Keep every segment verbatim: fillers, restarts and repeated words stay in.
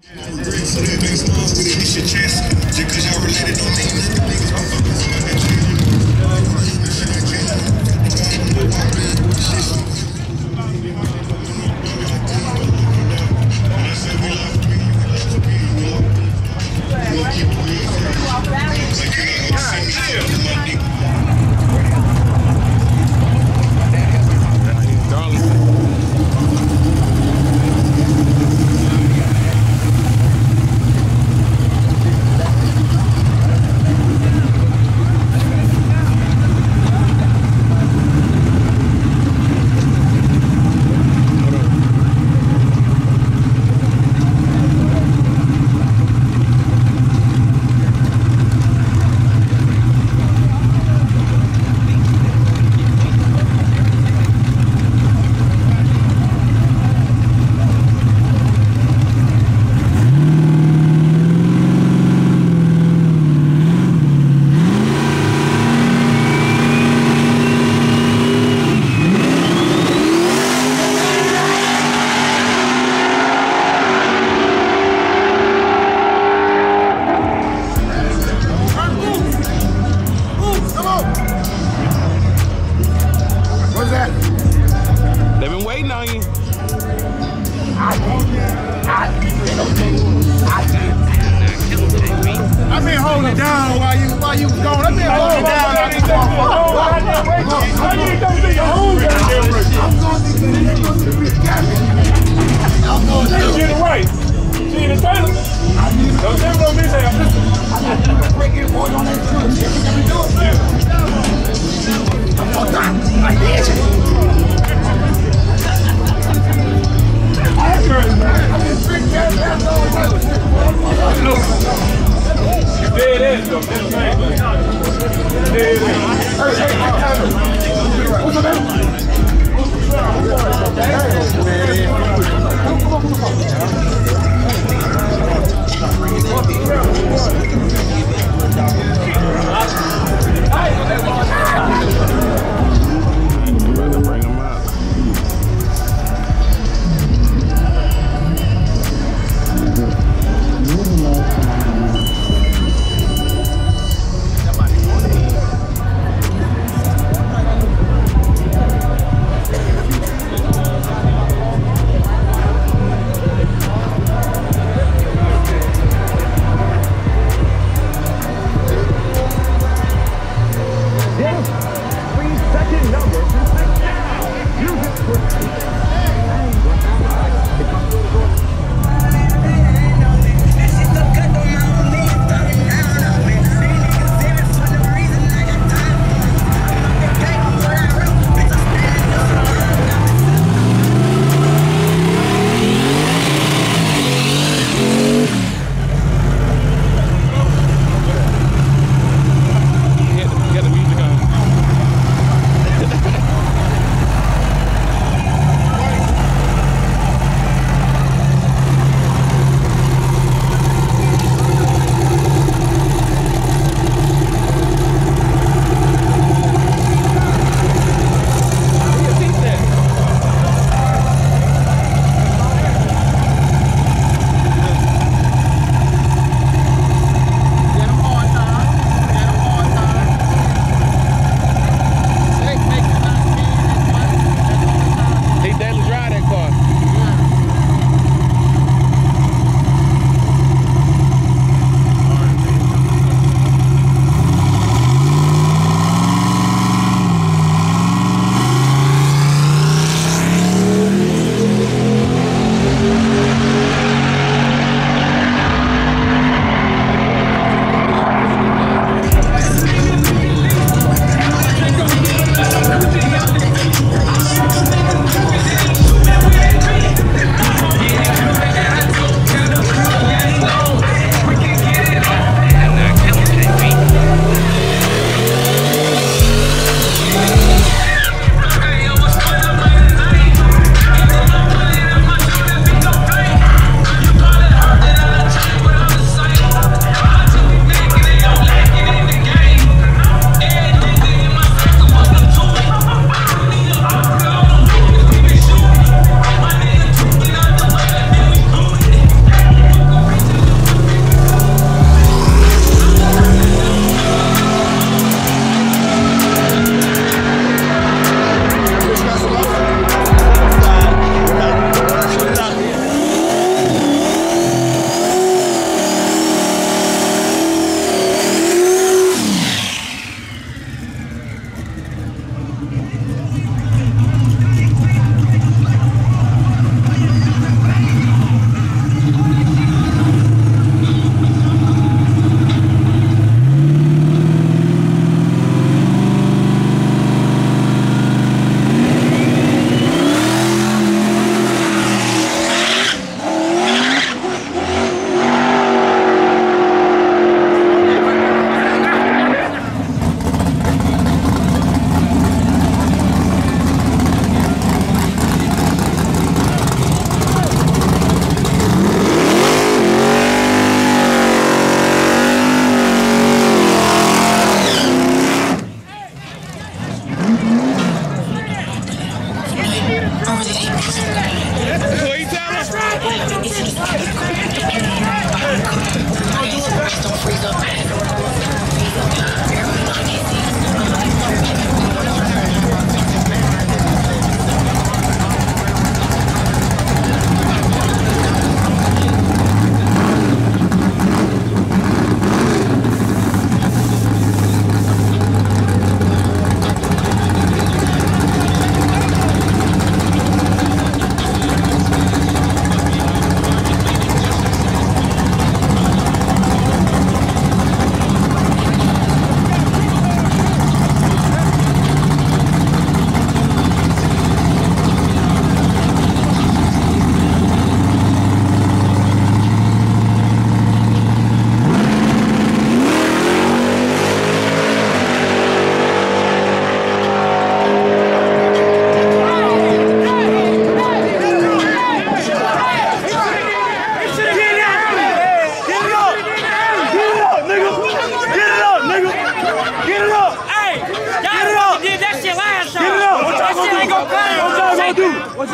What's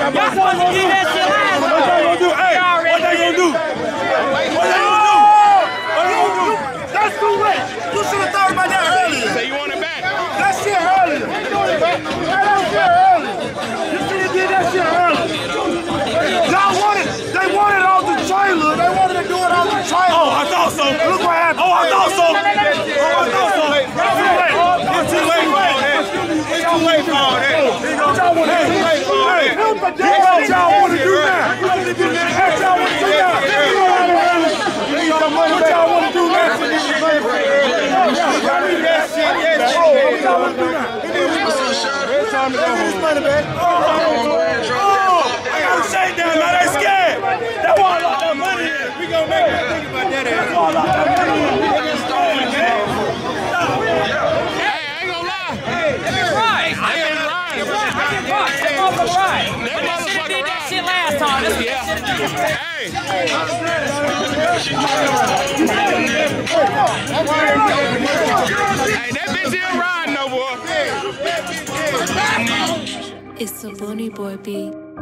supposed to get that shit last time. What they gonna do? Hey, what they gonna do? What they gonna do? What they gonna do? That's too late. You should have thought about that earlier. So you want it back? That shit earlier. That shit earlier. You should have did that shit earlier. Y'all wanted, they wanted it off the trailer. They wanted to do it off the trailer. Oh, I thought so. Look what happened. Oh, I thought so. Oh, I thought so. It's too late. It's too late for all that. It's too late for all that. What y'all want to do? Hey, what y'all want to do now? What y'all want to do now? What y'all want to do now? It's time to go home. I got a shakedown, now they scared. They want to lock that money in. We gonna make them think about that. They want to lock that money in. Hey, I ain't gonna lie. Right. I can ride. I can rock. That motherfucker right. That motherfucker did that right. shit last time. That's what Yeah. that shit did. Hey. Hey, that bitch still riding, no boy. It's a Bunny Boy beat.